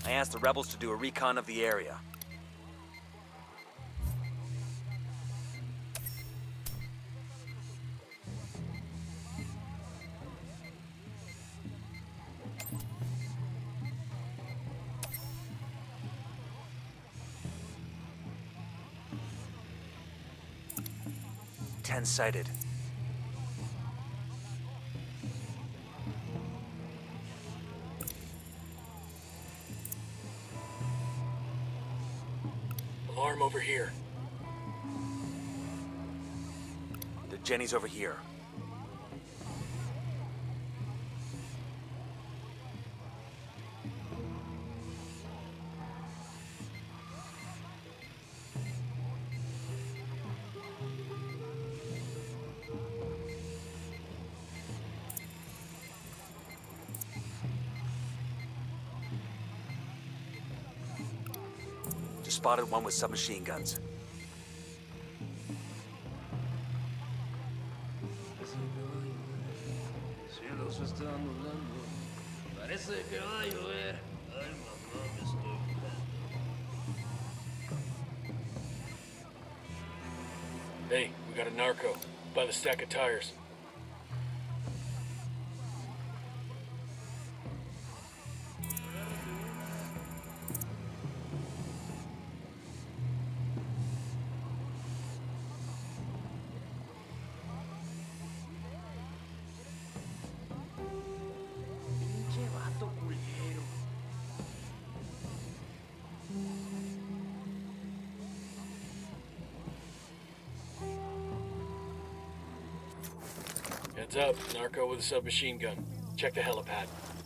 I asked the rebels to do a recon of the area. Ten sighted. Alarm over here. The Jenny's over here. Just spotted one with submachine guns. Cielo se está nublando. Parece que va a llover. Ay, mamá, me estoy muriendo. Hey, we got a narco by the stack of tires. Pinche vato culero. Heads up, narco with a submachine gun. Check the helipad.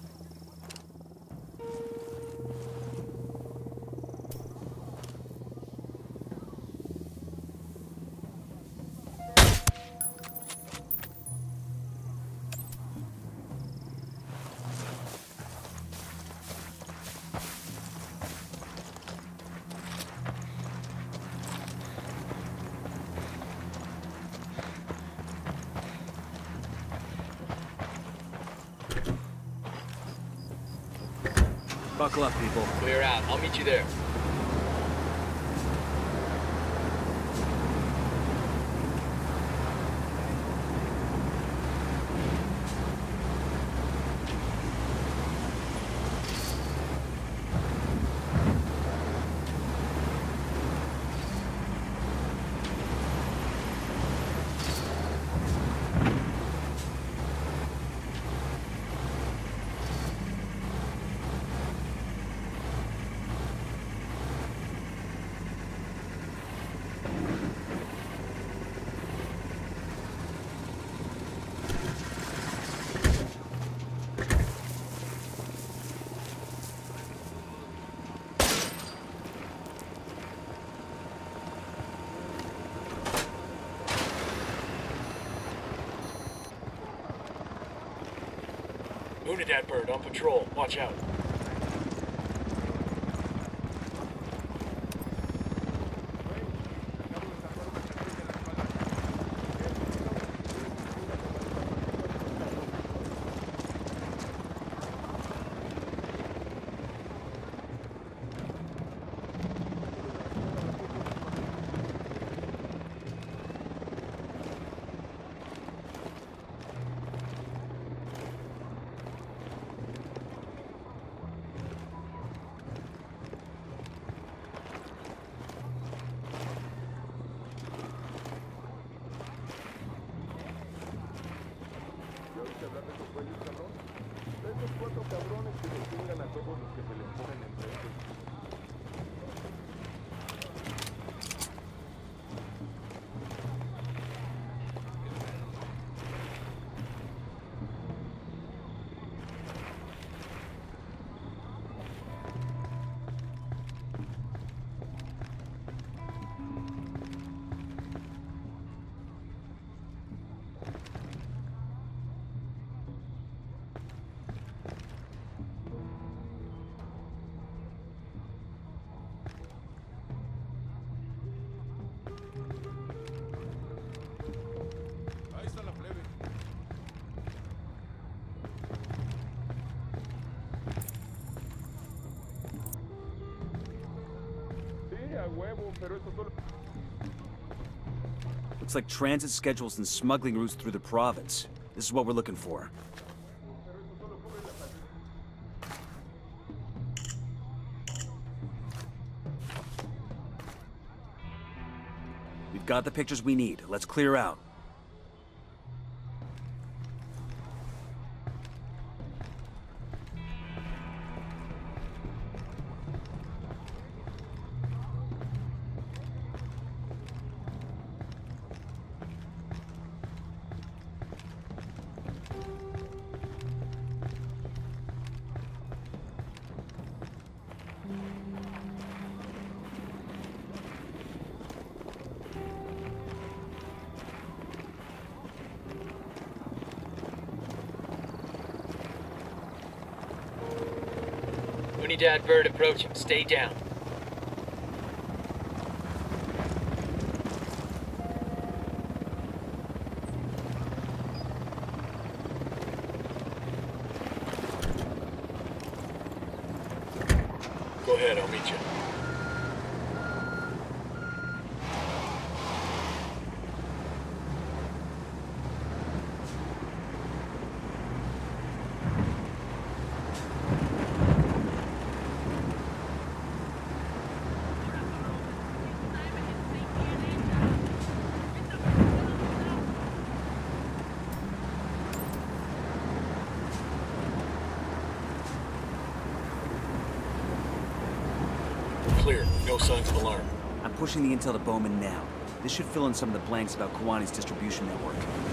Buckle up, people. Clear out. I'll meet you there. Unidad bird on patrol. Watch out. Looks like transit schedules and smuggling routes through the province. This is what we're looking for. We've got the pictures we need. Let's clear out. Unidad bird approaching. Stay down. Go ahead, I'll meet you. Clear. No signs of alarm. I'm pushing the intel to Bowman now. This should fill in some of the blanks about Kawani's distribution network.